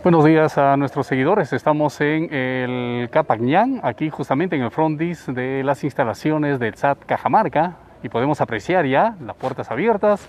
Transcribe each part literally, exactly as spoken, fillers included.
Buenos días a nuestros seguidores. Estamos en el Capañán, aquí justamente en el frontis de las instalaciones del S A T Cajamarca, y podemos apreciar ya las puertas abiertas.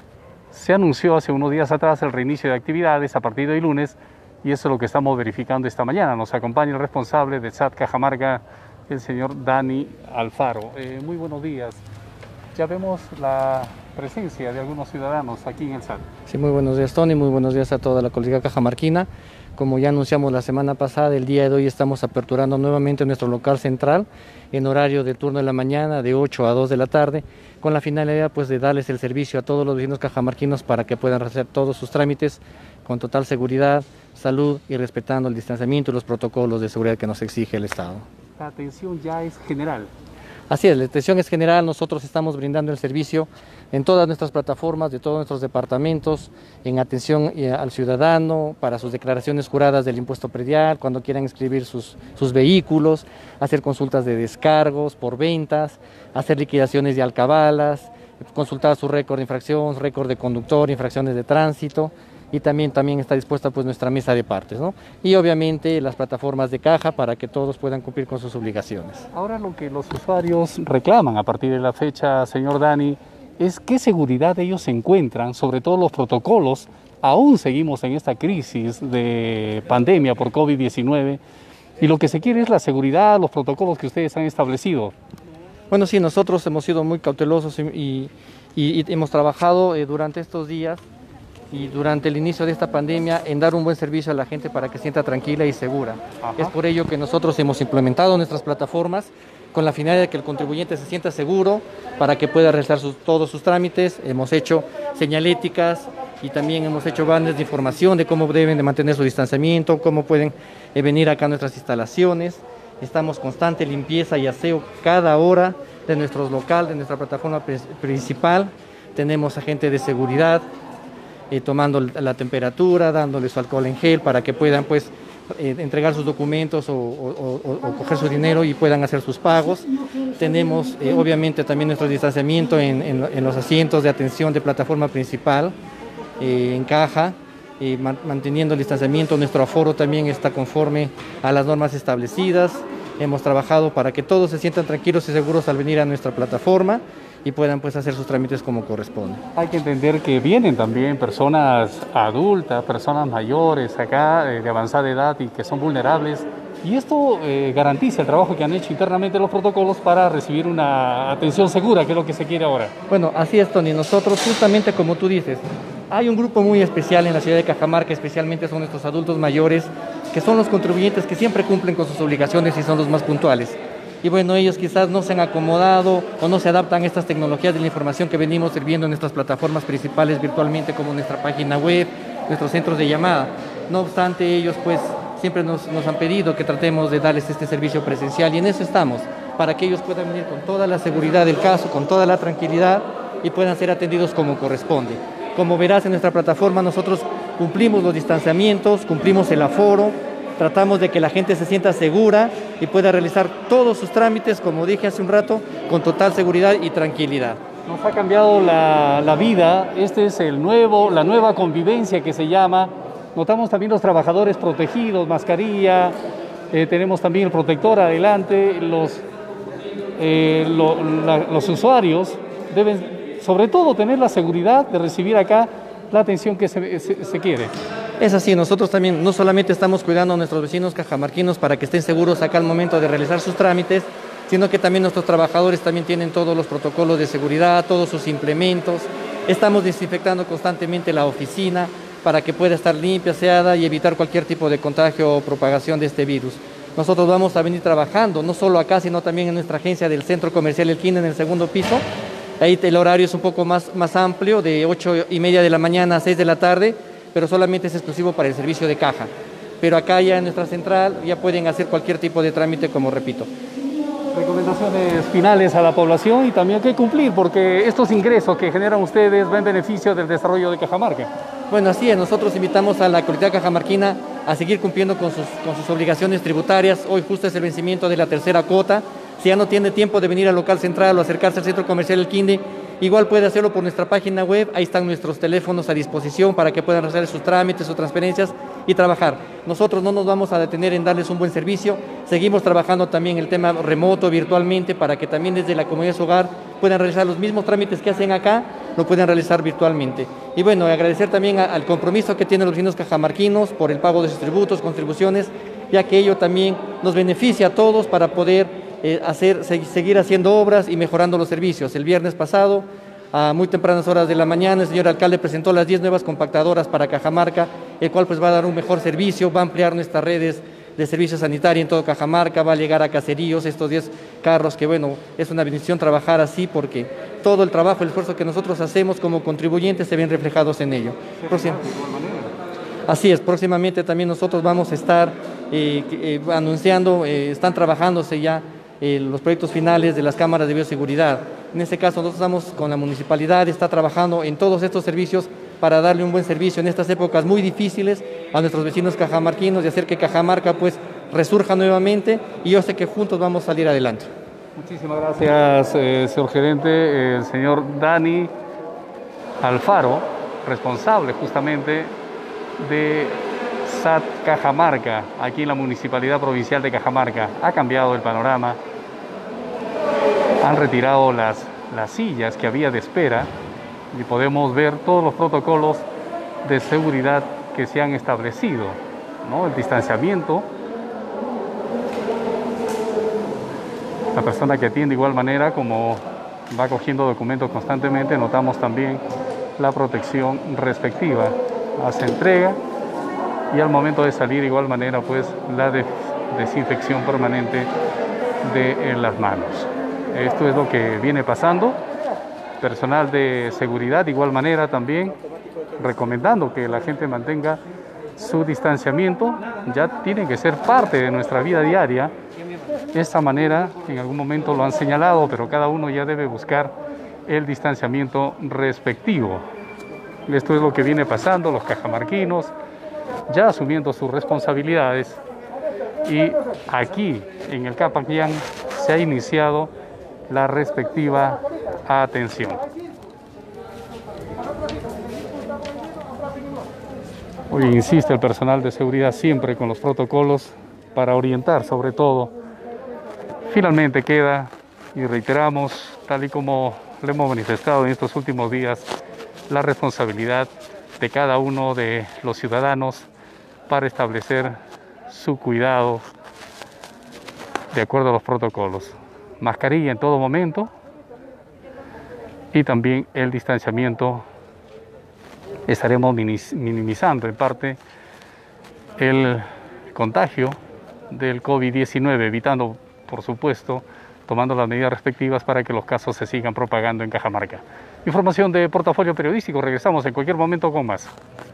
Se anunció hace unos días atrás el reinicio de actividades a partir de hoy lunes, y eso es lo que estamos verificando esta mañana. Nos acompaña el responsable del S A T Cajamarca, el señor Dani Alfaro. Eh, muy buenos días. Ya vemos la presencia de algunos ciudadanos aquí en el S A T. Sí, muy buenos días, Tony, muy buenos días a toda la comunidad cajamarquina. Como ya anunciamos la semana pasada, el día de hoy estamos aperturando nuevamente nuestro local central en horario de turno de la mañana de ocho a dos de la tarde, con la finalidad pues de darles el servicio a todos los vecinos cajamarquinos para que puedan hacer todos sus trámites con total seguridad, salud y respetando el distanciamiento y los protocolos de seguridad que nos exige el Estado. La atención ya es general. Así es, la atención es general. Nosotros estamos brindando el servicio en todas nuestras plataformas, de todos nuestros departamentos, en atención al ciudadano, para sus declaraciones juradas del impuesto predial, cuando quieran inscribir sus, sus vehículos, hacer consultas de descargos por ventas, hacer liquidaciones de alcabalas, consultar su récord de infracción, récord de conductor, infracciones de tránsito. Y también, también está dispuesta pues nuestra mesa de partes, ¿no? Y obviamente las plataformas de caja para que todos puedan cumplir con sus obligaciones. Ahora lo que los usuarios reclaman a partir de la fecha, señor Dani, es qué seguridad ellos se encuentran, sobre todo los protocolos. Aún seguimos en esta crisis de pandemia por COVID diecinueve y lo que se quiere es la seguridad, los protocolos que ustedes han establecido. Bueno, sí, nosotros hemos sido muy cautelosos y, y, y hemos trabajado eh, durante estos días y durante el inicio de esta pandemia en dar un buen servicio a la gente para que se sienta tranquila y segura. Ajá. Es por ello que nosotros hemos implementado nuestras plataformas con la finalidad de que el contribuyente se sienta seguro para que pueda realizar sus, todos sus trámites. Hemos hecho señaléticas y también hemos hecho banners de información de cómo deben de mantener su distanciamiento, cómo pueden eh, venir acá a nuestras instalaciones. Estamos constante limpieza y aseo cada hora de nuestros locales, de nuestra plataforma principal. Tenemos agente de seguridad, Eh, tomando la temperatura, dándole su alcohol en gel para que puedan pues eh, entregar sus documentos o, o, o, o coger su dinero y puedan hacer sus pagos. Tenemos eh, obviamente también nuestro distanciamiento en, en, en los asientos de atención de plataforma principal, eh, en caja, eh, man, manteniendo el distanciamiento. Nuestro aforo también está conforme a las normas establecidas. Hemos trabajado para que todos se sientan tranquilos y seguros al venir a nuestra plataforma y puedan pues hacer sus trámites como corresponde. Hay que entender que vienen también personas adultas, personas mayores acá eh, de avanzada edad y que son vulnerables, y esto eh, garantiza el trabajo que han hecho internamente los protocolos para recibir una atención segura, que es lo que se quiere ahora. Bueno, así es, Tony. Nosotros justamente como tú dices, hay un grupo muy especial en la ciudad de Cajamarca, especialmente son nuestros adultos mayores, que son los contribuyentes que siempre cumplen con sus obligaciones y son los más puntuales. Y bueno, ellos quizás no se han acomodado o no se adaptan a estas tecnologías de la información que venimos sirviendo en nuestras plataformas principales virtualmente, como nuestra página web, nuestros centros de llamada. No obstante, ellos pues siempre nos, nos han pedido que tratemos de darles este servicio presencial, y en eso estamos, para que ellos puedan venir con toda la seguridad del caso, con toda la tranquilidad, y puedan ser atendidos como corresponde. Como verás en nuestra plataforma, nosotros cumplimos los distanciamientos, cumplimos el aforo, tratamos de que la gente se sienta segura y pueda realizar todos sus trámites, como dije hace un rato, con total seguridad y tranquilidad. Nos ha cambiado la, la vida. Este es el nuevo, la nueva convivencia que se llama. Notamos también los trabajadores protegidos, mascarilla, eh, tenemos también el protector adelante. Los, eh, lo, la, los usuarios deben, sobre todo, tener la seguridad de recibir acá la atención que se, se, se quiere. Es así, nosotros también no solamente estamos cuidando a nuestros vecinos cajamarquinos para que estén seguros acá al momento de realizar sus trámites, sino que también nuestros trabajadores también tienen todos los protocolos de seguridad, todos sus implementos. Estamos desinfectando constantemente la oficina para que pueda estar limpia, aseada y evitar cualquier tipo de contagio o propagación de este virus. Nosotros vamos a venir trabajando, no solo acá, sino también en nuestra agencia del Centro Comercial El Quinde, en el segundo piso. Ahí el horario es un poco más, más amplio, de ocho y media de la mañana a seis de la tarde, pero solamente es exclusivo para el servicio de caja. Pero acá ya en nuestra central ya pueden hacer cualquier tipo de trámite, como repito. Recomendaciones finales a la población, y también hay que cumplir, porque estos ingresos que generan ustedes van en beneficio del desarrollo de Cajamarca. Bueno, así es, nosotros invitamos a la comunidad cajamarquina a seguir cumpliendo con sus, con sus obligaciones tributarias. Hoy justo es el vencimiento de la tercera cuota. Si ya no tiene tiempo de venir al local central o acercarse al Centro Comercial El Quinde, Igual puede hacerlo por nuestra página web, ahí están nuestros teléfonos a disposición para que puedan hacer sus trámites, sus transferencias y trabajar. Nosotros no nos vamos a detener en darles un buen servicio, seguimos trabajando también el tema remoto, virtualmente, para que también desde la comunidad de su hogar puedan realizar los mismos trámites que hacen acá, lo pueden realizar virtualmente. Y bueno, agradecer también a, al compromiso que tienen los vecinos cajamarquinos por el pago de sus tributos, contribuciones, ya que ello también nos beneficia a todos para poder eh, hacer, se, seguir haciendo obras y mejorando los servicios. El viernes pasado, a muy tempranas horas de la mañana, el señor alcalde presentó las diez nuevas compactadoras para Cajamarca, el cual pues va a dar un mejor servicio, va a ampliar nuestras redes de servicio sanitario en todo Cajamarca, va a llegar a caseríos estos diez carros, que bueno, es una bendición trabajar así porque todo el trabajo, el esfuerzo que nosotros hacemos como contribuyentes se ven reflejados en ello. Próximo. Así es, próximamente también nosotros vamos a estar eh, eh, anunciando, eh, están trabajándose ya eh, los proyectos finales de las cámaras de bioseguridad. En este caso nosotros estamos con la municipalidad, está trabajando en todos estos servicios para darle un buen servicio en estas épocas muy difíciles a nuestros vecinos cajamarquinos y hacer que Cajamarca pues resurja nuevamente, y yo sé que juntos vamos a salir adelante. Muchísimas gracias, eh, señor gerente, el señor Dani Alfaro, responsable justamente de S A T Cajamarca, aquí en la Municipalidad Provincial de Cajamarca. Ha cambiado el panorama, han retirado las, las sillas que había de espera y podemos ver todos los protocolos de seguridad que se han establecido, ¿no? El distanciamiento, la persona que atiende de igual manera, como va cogiendo documentos constantemente, notamos también la protección respectiva, hace entrega y al momento de salir de igual manera pues la de desinfección permanente de en las manos. Esto es lo que viene pasando. Personal de seguridad de igual manera también recomendando que la gente mantenga su distanciamiento, ya tiene que ser parte de nuestra vida diaria. De esta manera, en algún momento lo han señalado, pero cada uno ya debe buscar el distanciamiento respectivo. Esto es lo que viene pasando, los cajamarquinos ya asumiendo sus responsabilidades, y aquí en el Capac Ñan se ha iniciado la respectiva atención. Hoy insiste el personal de seguridad siempre con los protocolos para orientar sobre todo. Finalmente queda, y reiteramos, tal y como le hemos manifestado en estos últimos días, la responsabilidad de cada uno de los ciudadanos para establecer su cuidado de acuerdo a los protocolos. Mascarilla en todo momento y también el distanciamiento. Estaremos minimizando en parte el contagio del COVID diecinueve, evitando, por supuesto, tomando las medidas respectivas para que los casos se sigan propagando en Cajamarca. Información de Portafolio Periodístico, regresamos en cualquier momento con más.